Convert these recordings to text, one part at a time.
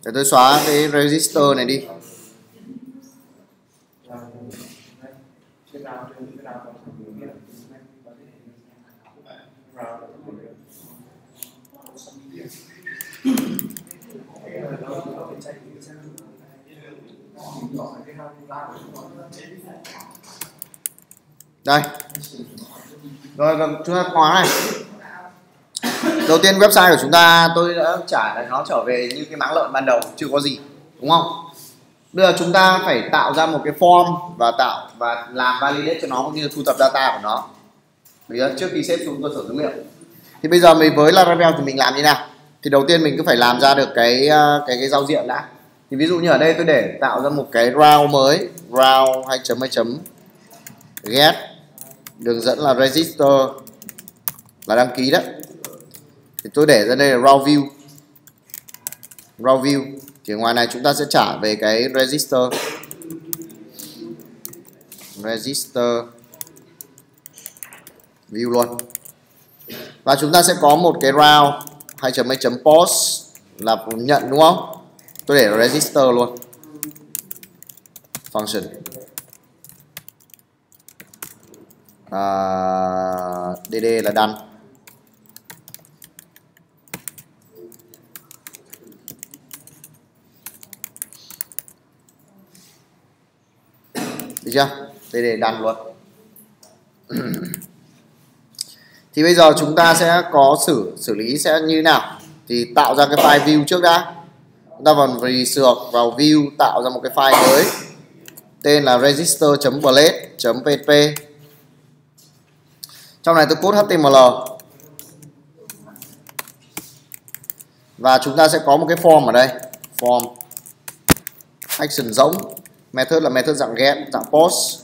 Để tôi xóa cái register này đi. Đây. Rồi chúng ta khóa này. Đầu tiên website của chúng ta tôi đã trả lại nó trở về như cái máng lợn ban đầu, chưa có gì, đúng không? Bây giờ chúng ta phải tạo ra một cái form và làm validate cho nó cũng như thu thập data của nó. Bây giờ trước khi xếp xuống cơ sở dữ liệu. Thì bây giờ mình với Laravel thì mình làm như nào? Thì đầu tiên mình cứ phải làm ra được cái giao diện đã. Thì ví dụ như ở đây tôi để tạo ra một cái route mới, route 2.2 get đường dẫn là register là đăng ký đấy. Thì tôi để ra đây là route view. Thì ngoài này chúng ta sẽ trả về cái register view luôn. Và chúng ta sẽ có một cái route 2.2 post là nhận, đúng không? Tôi để register luôn. Function dd là done. Được chưa? Đây để đăng luôn. Thì bây giờ chúng ta sẽ có xử lý sẽ như thế nào? Thì tạo ra cái file view trước đã. Chúng ta vào vào view tạo ra một cái file mới. Tên là register.blade.php. Trong này tôi code HTML. Và chúng ta sẽ có một cái form ở đây. Form action giống. Method là method dạng get, dạng post.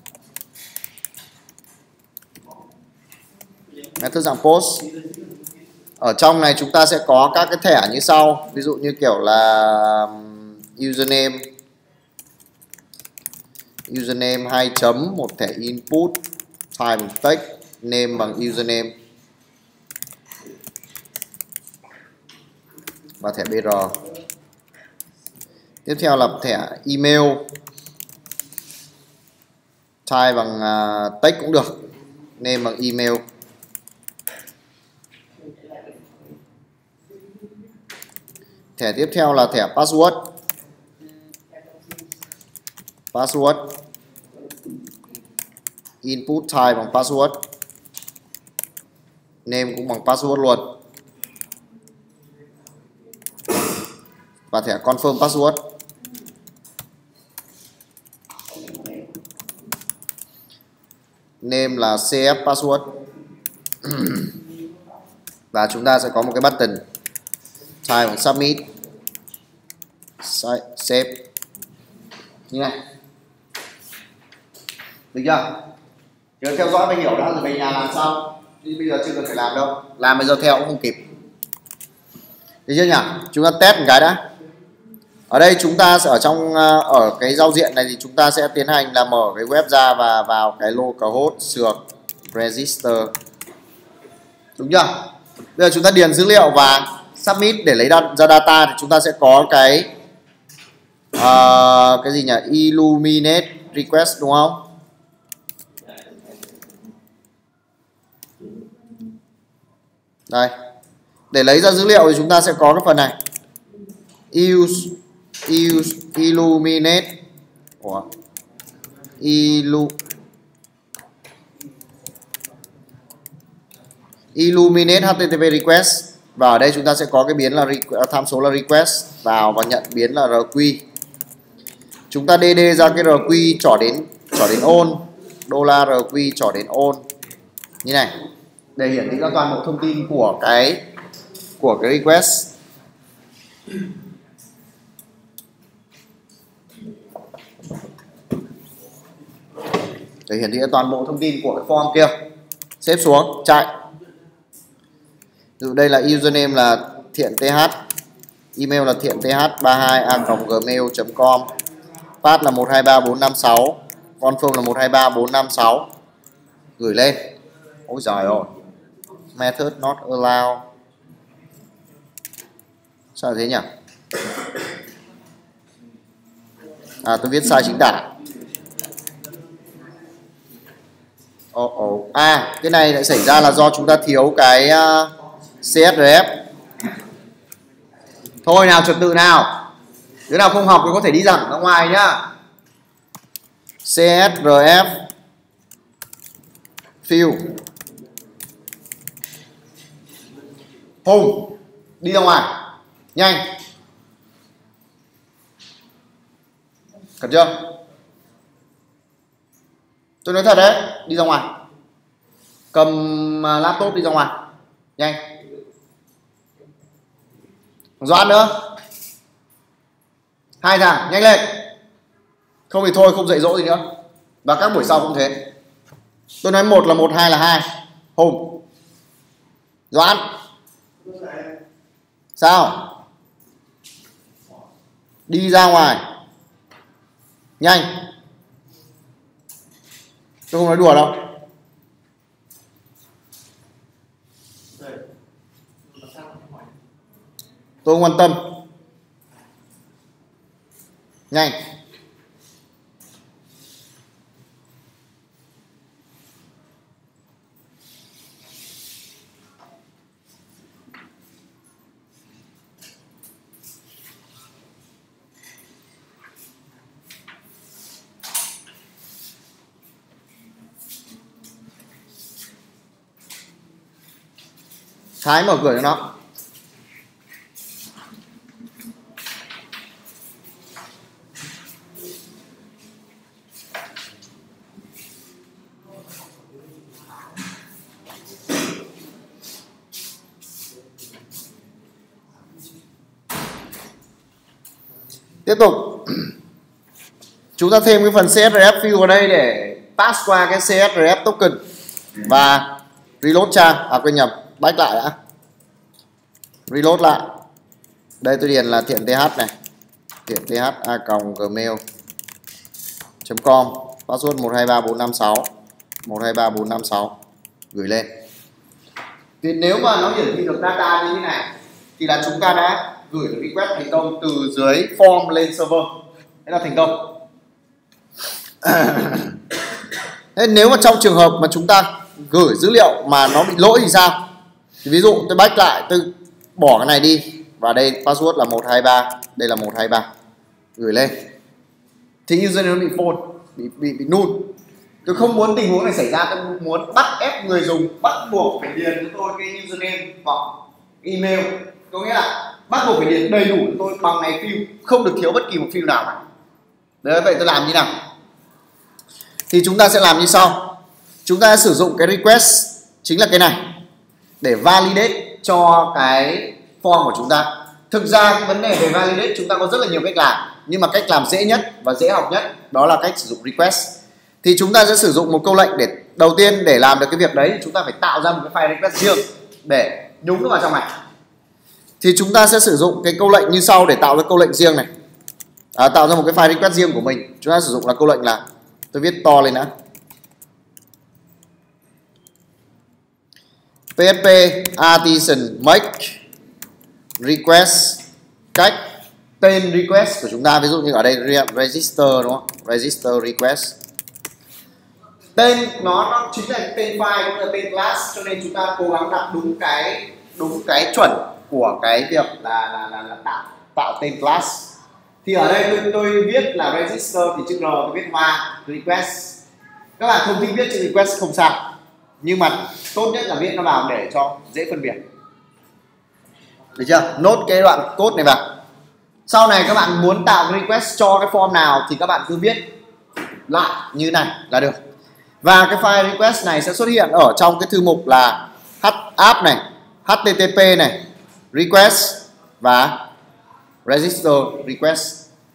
Method dạng post. Ở trong này chúng ta sẽ có các cái thẻ như sau. Ví dụ như kiểu là username 2 chấm, một thẻ input, type bằng text, name bằng username và thẻ BR. Tiếp theo là thẻ email, type bằng text cũng được, name bằng email. Thẻ tiếp theo là thẻ password, input type bằng password, name cũng bằng password luôn. Và thẻ confirm password. Name là cf password. Và chúng ta sẽ có một cái button type bằng submit, save như này. Được chưa? Nhớ theo dõi và hiểu đã rồi về nhà làm xong. Nhưng bây giờ chưa cần phải làm đâu. Làm bây giờ theo cũng không kịp. Được chưa nhỉ? Chúng ta test một cái đã. Ở đây chúng ta sẽ ở cái giao diện này thì chúng ta sẽ tiến hành là mở cái web ra và vào cái localhost sược register. Đúng chưa? Bây giờ chúng ta điền dữ liệu và submit để lấy ra data thì chúng ta sẽ có cái gì nhỉ? Illuminate request, đúng không? Đây. Để lấy ra dữ liệu thì chúng ta sẽ có cái phần này. Illuminate Illuminate HTTP request. Và ở đây chúng ta sẽ có cái biến là tham số là request vào và nhận biến là RQ. Chúng ta DD ra cái RQ trỏ đến on, $RQ trỏ đến on như này để hiển thị ra toàn bộ thông tin của cái request. Để hiển thị ra toàn bộ thông tin của cái form kia. Xếp xuống, chạy. Ví dụ đây là username là thiện th, email là thiện th32a@gmail.com, path là 123456, confirm là 123456. Gửi lên. Ôi giời ơi. Method not allowed. Sao thế nhỉ? Tôi viết sai chính tả. Cái này lại xảy ra là do chúng ta thiếu cái CSRF. Thôi nào, trật tự nào. Đứa nào không học thì có thể đi thẳng ra ngoài nhá. CSRF field. Hùng, đi ra ngoài. Nhanh. Cần chưa? Tôi nói thật đấy, đi ra ngoài. Cầm laptop đi ra ngoài. Nhanh. Doãn nữa. 2 thằng, nhanh lên. Không thì thôi, không dạy dỗ gì nữa. Và các buổi sau cũng thế. Tôi nói 1 là 1, 2 là 2. Hùng. Doãn. Sao? Đi ra ngoài. Nhanh. Tôi không nói đùa đâu. Tôi không quan tâm. Nhanh. Thái mở cửa cho nó. Tiếp tục. Chúng ta thêm cái phần CSRF field vào đây để pass qua cái CSRF token và reload trang. Quên nhầm, back lại đã. Reload lại. Đây tôi điền là thiện th này. Thiện th@gmail.com. Password 123456. 123456. Gửi lên. Thì nếu mà nó hiển thị được data như thế này thì là chúng ta đã gửi được request thành công từ dưới form lên server. Thế là thành công. Thế nếu mà trong trường hợp mà chúng ta gửi dữ liệu mà nó bị lỗi thì sao? Thì ví dụ tôi back lại, tôi bỏ cái này đi và đây password là 123, đây là 123. Gửi lên. Thì username nó bị phone, bị null. Tôi không muốn tình huống này xảy ra, tôi muốn bắt ép người dùng bắt buộc phải điền cho tôi cái username hoặc email. Có nghĩa là bắt buộc phải điền đầy đủ cho tôi bằng này field, không được thiếu bất kỳ một field nào cả. Đấy, vậy tôi làm như nào? Thì chúng ta sẽ làm như sau. Chúng ta sử dụng cái request chính là cái này để validate cho cái form của chúng ta. Thực ra cái vấn đề về validate chúng ta có rất là nhiều cách làm, nhưng mà cách làm dễ nhất và dễ học nhất đó là cách sử dụng request. Thì chúng ta sẽ sử dụng một câu lệnh để đầu tiên để làm được cái việc đấy chúng ta phải tạo ra một cái file request riêng để nhúng nó vào trong này. Thì chúng ta sẽ sử dụng cái câu lệnh như sau để tạo ra câu lệnh riêng này. Tạo ra một cái file request riêng của mình. Chúng ta sử dụng là câu lệnh là, tôi viết to lên đã, php artisan make request. Cách tên request của chúng ta ví dụ như ở đây register, đúng không? Register request. Tên nó chính là tên file cũng là tên class, cho nên chúng ta cố gắng đặt đúng cái chuẩn của cái việc là tạo tên class. Thì ở đây tôi viết là register thì chữ R tôi viết hoa request. Các bạn không thích viết chữ request không sao, nhưng mà tốt nhất là viết nó vào để cho dễ phân biệt. Được chưa? Nốt cái đoạn code này vào. Sau này các bạn muốn tạo request cho cái form nào thì các bạn cứ viết lại như này là được. Và cái file request này sẽ xuất hiện ở trong cái thư mục là app này, http này, request và register request.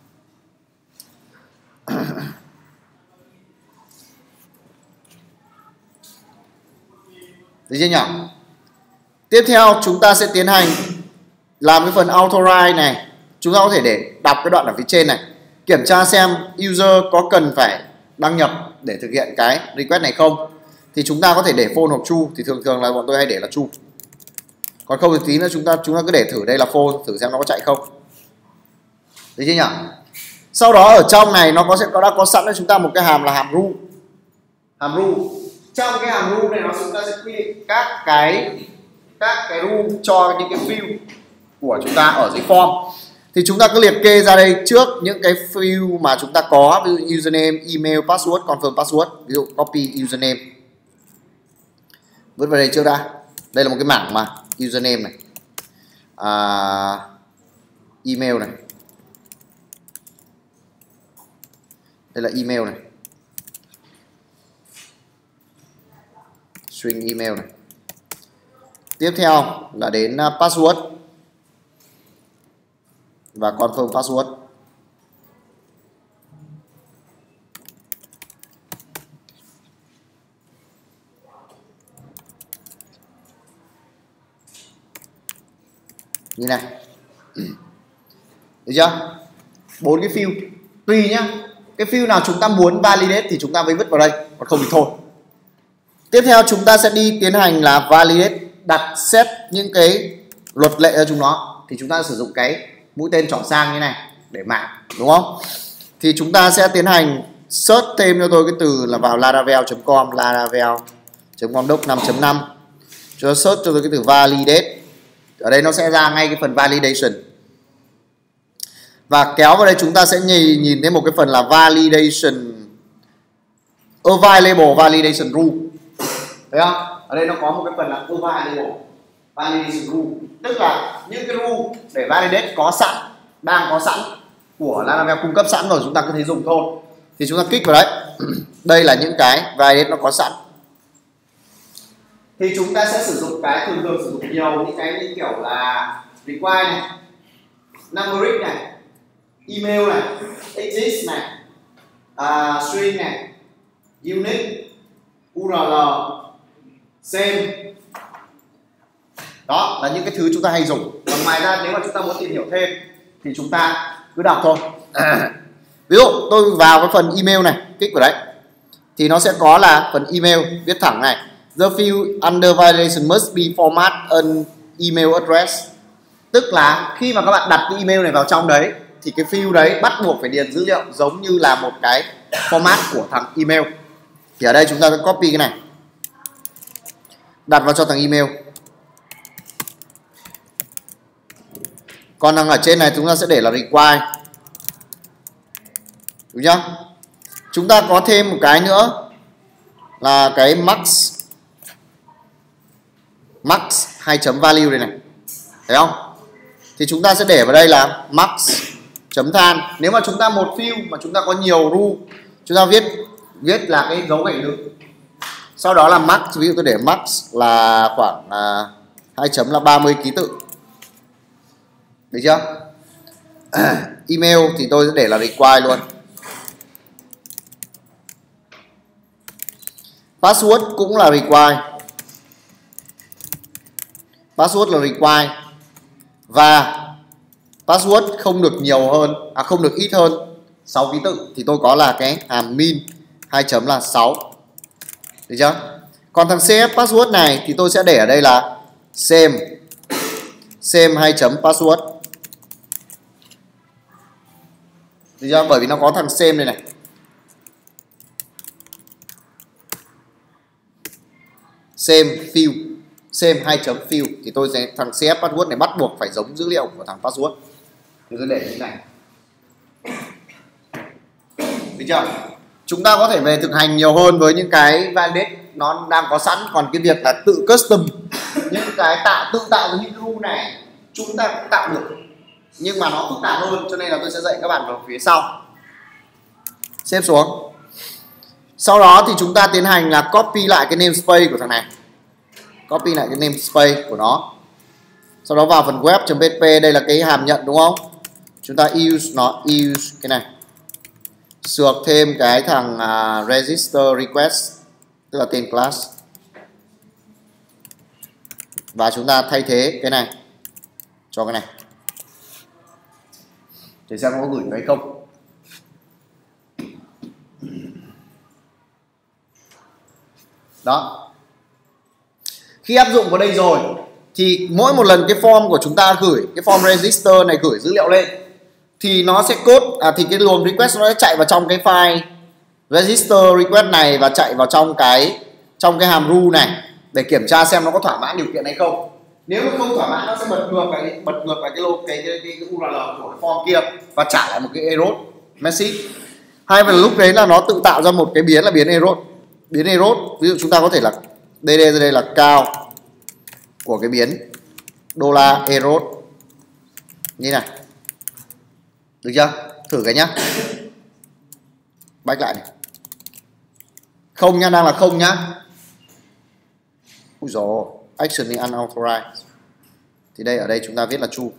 Được chưa nhỉ? Tiếp theo chúng ta sẽ tiến hành làm cái phần authorize này. Chúng ta có thể để đọc cái đoạn ở phía trên này, kiểm tra xem user có cần phải đăng nhập để thực hiện cái request này không. Thì chúng ta có thể để false hoặc true, thì thường là bọn tôi hay để là true. Còn không thì tí nữa chúng ta cứ để thử đây là false, thử xem nó có chạy không. Được chưa nhỉ? Sau đó ở trong này nó đã có sẵn cho chúng ta một cái hàm là hàm rule. Trong cái hàm rule này chúng ta sẽ quy định các cái rule cho những cái field của chúng ta ở dưới form. Thì chúng ta cứ liệt kê ra đây trước những cái field mà chúng ta có, ví dụ username, email, password, confirm password. Ví dụ copy username, vứt vào đây trước đã. Đây là một cái mảng mà username này, email này, đây là email này, string email này. Tiếp theo là đến password và confirm password. Như này. Được chưa? 4 cái field. Tùy nhá. Cái field nào chúng ta muốn validate thì chúng ta mới vứt vào đây, còn không thì thôi. Tiếp theo chúng ta sẽ đi tiến hành là validate, đặt set những cái luật lệ cho chúng nó. Thì chúng ta sử dụng cái mũi tên trỏ sang như này để mã, đúng không? Thì chúng ta sẽ tiến hành search thêm cho tôi cái từ là vào laravel.com, laravel.com doc 5.5. Cho search cho tôi cái từ validate. Ở đây nó sẽ ra ngay cái phần validation. Và kéo vào đây chúng ta sẽ nhìn thấy một cái phần là validation available validation rule. Thấy không? Ở đây nó có một cái phần là available validation rule, tức là những cái rule để validate có sẵn, đang có sẵn của Laravel cung cấp sẵn rồi, chúng ta cứ thế dùng thôi. Thì chúng ta kích vào đấy. Đây là những cái validate nó có sẵn. Thì chúng ta sẽ sử dụng cái thường sử dụng nhiều những cái như kiểu là require này, numeric này, email này, exist này, string này, unique, url, same. Đó là những cái thứ chúng ta hay dùng. Và ngoài ra nếu mà chúng ta muốn tìm hiểu thêm thì chúng ta cứ đọc thôi. Ví dụ tôi vào cái phần email này, kích vào đấy thì nó sẽ có là phần email, viết thẳng này: the field under validation must be format an email address. Tức là khi mà các bạn đặt cái email này vào trong đấy thì cái field đấy bắt buộc phải điền dữ liệu giống như là một cái format của thằng email. Thì ở đây chúng ta sẽ copy cái này, đặt vào cho thằng email. Còn thằng ở trên này chúng ta sẽ để là require. Đúng chưa? Chúng ta có thêm một cái nữa là cái max 2.value đây này. Thấy không? Thì chúng ta sẽ để vào đây là max chấm than. Nếu mà chúng ta một field mà chúng ta có nhiều rule, chúng ta viết là cái dấu gạch đứng. Sau đó là max, ví dụ tôi để max là khoảng 2 chấm là 30 ký tự. Được chưa? Email thì tôi sẽ để là require luôn. Password cũng là require. Password là require. Và password không được nhiều hơn, không được ít hơn 6 ký tự thì tôi có là cái hàm min 2 chấm là 6. Được chưa? Còn thằng CF password này thì tôi sẽ để ở đây là same 2 chấm password. Được chưa? Bởi vì nó có thằng same này này. Same field, same 2 chấm field thì tôi sẽ thằng CF password này bắt buộc phải giống dữ liệu của thằng password. Thì tôi để như thế này. Được chưa? Chúng ta có thể về thực hành nhiều hơn với những cái validate nó đang có sẵn. Còn cái việc là tự custom, những cái tự tạo những rule này chúng ta cũng tạo được, nhưng mà nó phức tạp hơn, cho nên là tôi sẽ dạy các bạn vào phía sau. Xếp xuống. Sau đó thì chúng ta tiến hành là copy lại cái namespace của thằng này, copy lại cái namespace của nó. Sau đó vào phần web.php, đây là cái hàm nhận đúng không? Chúng ta use cái này, sược thêm cái thằng register request, tức là tên class, và chúng ta thay thế cái này cho cái này. Để xem có gửi hay không. Đó. Khi áp dụng vào đây rồi thì mỗi một lần cái form của chúng ta gửi, cái form register này gửi dữ liệu lên thì nó sẽ code thì cái luồng request nó sẽ chạy vào trong cái file register request này và chạy vào trong cái hàm ru này để kiểm tra xem nó có thỏa mãn điều kiện hay không. Nếu nó không thỏa mãn nó sẽ bật ngược cái URL của cái form kia và trả lại một cái error message. Hay là lúc đấy là nó tự tạo ra một cái biến là biến error. Ví dụ chúng ta có thể là dd ra đây là cao của cái biến $error như này. Được chưa? Thử cái nhá. Back lại này. Không nhá, đang là không nhá. Úi dồi, action is unauthorized. Thì đây, ở đây chúng ta viết là true.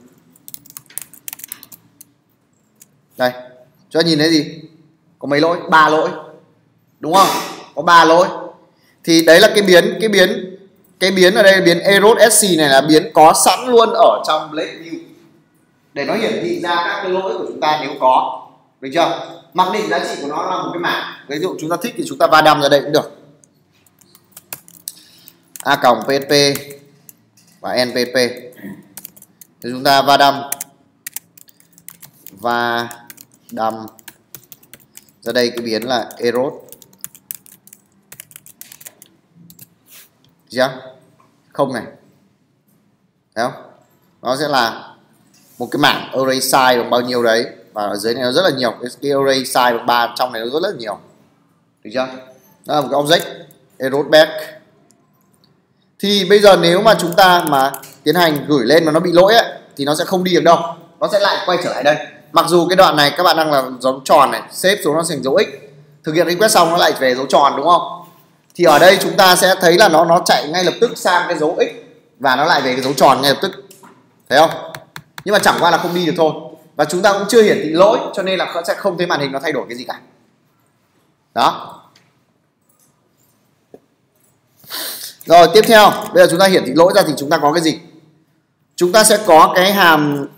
Đây, cho nhìn thấy gì? Có mấy lỗi? 3 lỗi. Đúng không? Có 3 lỗi. Thì đấy là cái biến ở đây, biến error sc này là biến có sẵn luôn ở trong blade view để nó hiển thị ra các cái lỗi của chúng ta nếu có. Được chưa? Mặc định giá trị của nó là một cái mảng. Ví dụ chúng ta thích thì chúng ta va đâm ra đây cũng được. a.php và npp. Thì chúng ta va đâm ra đây cái biến là error. Chưa? Không này. Thấy không? Nó sẽ là một cái mảng array size bằng bao nhiêu đấy, và ở dưới này nó rất là nhiều. Cái array size bằng 3 trong này nó rất là nhiều. Được chưa? Đó là một cái object error back. Thì bây giờ nếu mà chúng ta mà tiến hành gửi lên mà nó bị lỗi ấy, thì nó sẽ không đi được đâu. Nó sẽ lại quay trở lại đây. Mặc dù cái đoạn này các bạn đang là dấu tròn này, xếp xuống nó thành dấu x. Thực hiện request xong nó lại về dấu tròn đúng không? Thì ở đây chúng ta sẽ thấy là nó chạy ngay lập tức sang cái dấu x và nó lại về cái dấu tròn ngay lập tức. Thấy không? Nhưng mà chẳng qua là không đi được thôi. Và chúng ta cũng chưa hiển thị lỗi, cho nên là sẽ không thấy màn hình nó thay đổi cái gì cả. Đó. Rồi tiếp theo, bây giờ chúng ta hiển thị lỗi ra thì chúng ta có cái gì? Chúng ta sẽ có cái hàm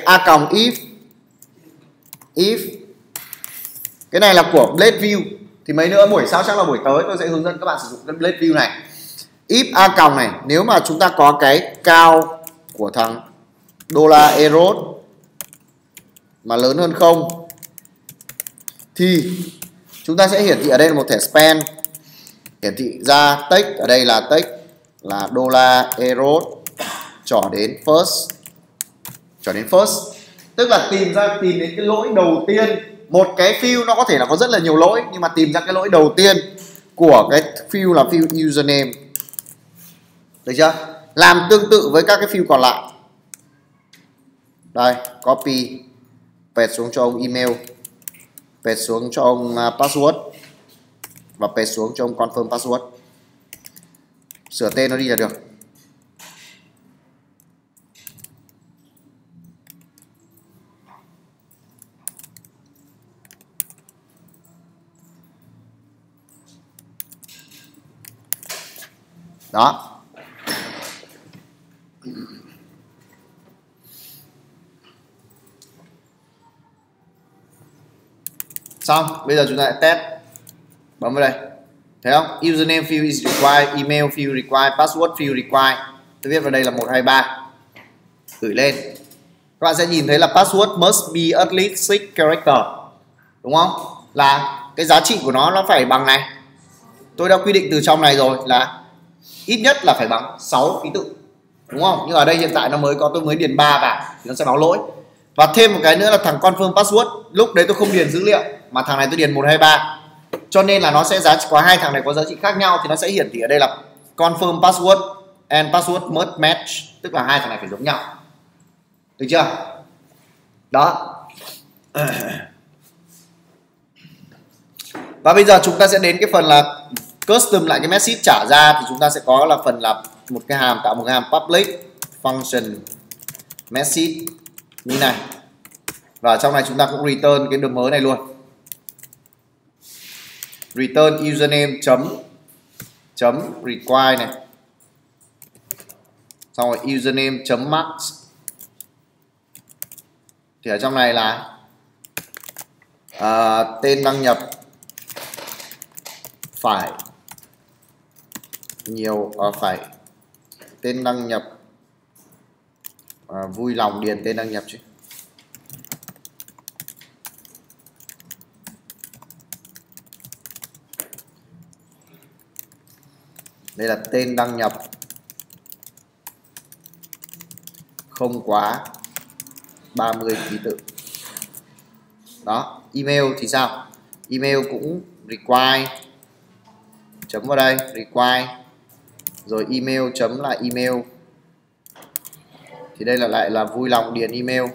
if. Cái này là của blade view. Thì mấy nữa buổi sau chắc là buổi tới tôi sẽ hướng dẫn các bạn sử dụng cái blade view này. If a này, nếu mà chúng ta có cái cao của thằng $error mà lớn hơn 0 thì chúng ta sẽ hiển thị ở đây là một thẻ span, hiển thị ra text, ở đây là text là $error trỏ đến first, tức là tìm đến cái lỗi đầu tiên. Một cái field nó có thể là có rất là nhiều lỗi, nhưng mà tìm ra cái lỗi đầu tiên của cái field là field username. Được chưa? Làm tương tự với các cái field còn lại. Đây, copy, paste xuống cho ông email, paste xuống cho ông password và paste xuống cho ông confirm password. Sửa tên nó đi là được. Đó. Xong, bây giờ chúng ta lại test. Bấm vào đây. Thấy không? Username field is required, email field required, password field required. Tôi viết vào đây là 123. Gửi lên. Các bạn sẽ nhìn thấy là password must be at least 6 character. Đúng không? Là cái giá trị của nó phải bằng này. Tôi đã quy định từ trong này rồi là ít nhất là phải bằng 6 ký tự. Đúng không? Nhưng ở đây hiện tại tôi mới điền 3 vào thì nó sẽ báo lỗi. Và thêm một cái nữa là thằng confirm password, lúc đấy tôi không điền dữ liệu mà thằng này tôi điền 123. Cho nên là nó sẽ giá trị có hai thằng này có giá trị khác nhau, thì nó sẽ hiển thị ở đây là confirm password and password must match, tức là hai thằng này phải giống nhau. Được chưa? Đó. Và bây giờ chúng ta sẽ đến cái phần là custom lại cái message trả ra, thì chúng ta sẽ có là phần là tạo một cái hàm public function message như này. Và trong này chúng ta cũng return cái đường mới này luôn. Return username chấm require này. Xong rồi username chấm max. Thì ở trong này là tên đăng nhập phải tên đăng nhập vui lòng điền tên đăng nhập chứ. Đây là tên đăng nhập không quá 30 ký tự. Đó, email thì sao? Email cũng require, chấm vào đây, require, rồi email chấm là email. Thì đây là lại là vui lòng điền email.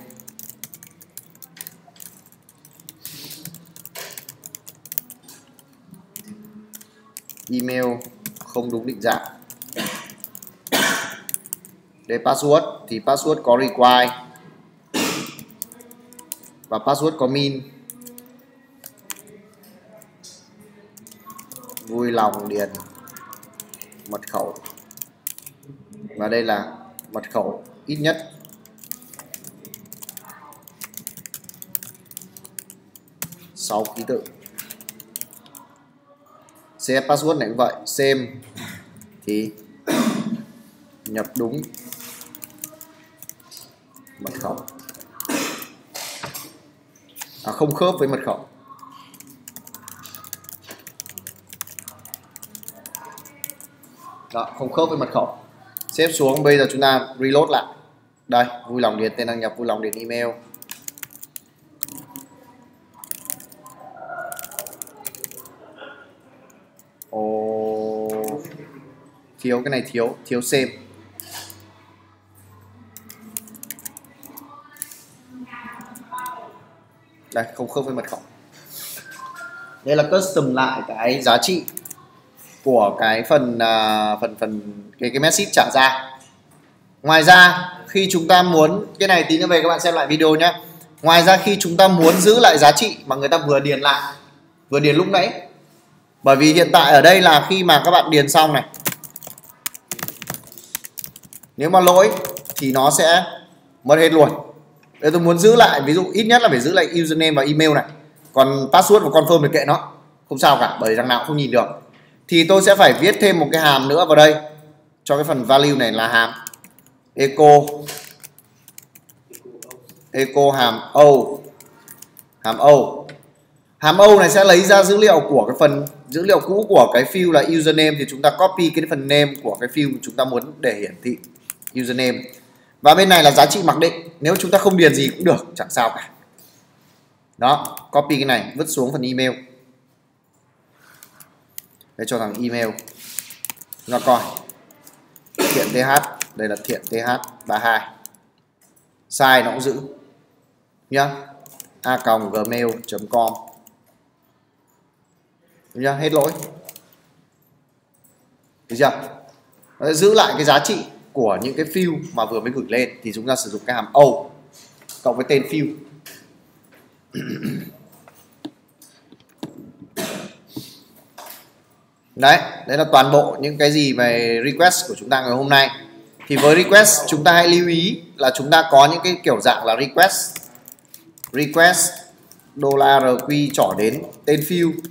Email không đúng định dạng. Đây password thì password có require và password có min. Vui lòng điền mật khẩu. Và đây là mật khẩu ít nhất 6 ký tự. CS password này cũng vậy, same thì nhập đúng mật khẩu. Không khớp với mật khẩu. Đó, không khớp với mật khẩu. Xếp xuống, bây giờ chúng ta reload lại. Đây, vui lòng điền tên đăng nhập, vui lòng điền email. Thiếu cái này, thiếu same. Đây, không khớp với mật khẩu. Đây là custom lại cái giá trị của cái phần cái message trả ra. Ngoài ra khi chúng ta muốn, cái này tí nữa về các bạn xem lại video nhé. Ngoài ra khi chúng ta muốn giữ lại giá trị mà người ta vừa điền lại, vừa điền lúc nãy, bởi vì hiện tại ở đây là khi mà các bạn điền xong này, nếu mà lỗi thì nó sẽ mất hết luôn. Đây tôi muốn giữ lại, ví dụ ít nhất là phải giữ lại username và email này, còn password và confirm thì kệ nó, không sao cả, bởi thằng nào cũng không nhìn được. Thì tôi sẽ phải viết thêm một cái hàm nữa vào đây cho cái phần value này, là hàm echo hàm O này sẽ lấy ra dữ liệu của cái phần dữ liệu cũ của cái field là username, thì chúng ta copy cái phần name của cái field chúng ta muốn để hiển thị username. Và bên này là giá trị mặc định, nếu chúng ta không điền gì cũng được, chẳng sao cả. Đó, copy cái này vứt xuống phần email. Đây cho thằng email. Chúng ta coi thiện th, đây là thiện th32. Size nó cũng giữ nhá, a.gmail.com nhá, hết lỗi. Được chưa? Nó sẽ giữ lại cái giá trị của những cái field mà vừa mới gửi lên, thì chúng ta sử dụng cái hàm O cộng với tên field. Đấy là toàn bộ những cái gì về request của chúng ta ngày hôm nay. Thì với request chúng ta hãy lưu ý là chúng ta có những cái kiểu dạng là request $rq trỏ đến tên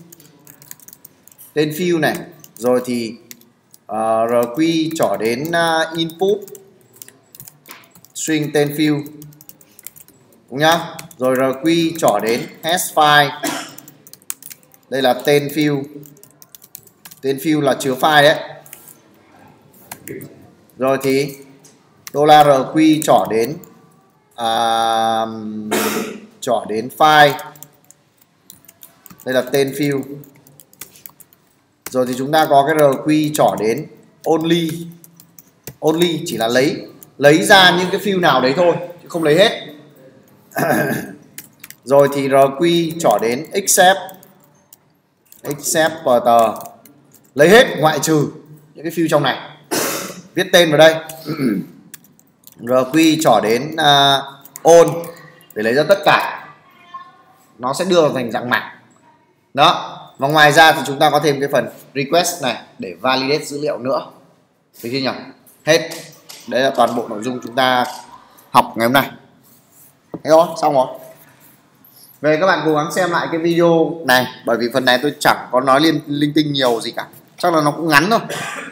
field này, rồi thì rq trỏ đến input string tên field, đúng nhá, rồi rq trỏ đến hash file, đây là tên field là chứa file đấy, rồi thì $rq trỏ đến file, đây là tên field, rồi thì chúng ta có cái rq trỏ đến only chỉ là lấy ra những cái field nào đấy thôi chứ không lấy hết. Rồi thì rq trỏ đến except per tờ, lấy hết ngoại trừ những cái field trong này, viết tên vào đây. rq trỏ đến all để lấy ra tất cả, nó sẽ đưa thành dạng mảng đó. Và ngoài ra thì chúng ta có thêm cái phần request này để validate dữ liệu nữa, được chưa nhỉ? Hết. Đấy là toàn bộ nội dung chúng ta học ngày hôm nay. Thế thôi, xong rồi. Về các bạn cố gắng xem lại cái video này, bởi vì phần này tôi chẳng có nói linh tinh nhiều gì cả, chắc là nó cũng ngắn thôi.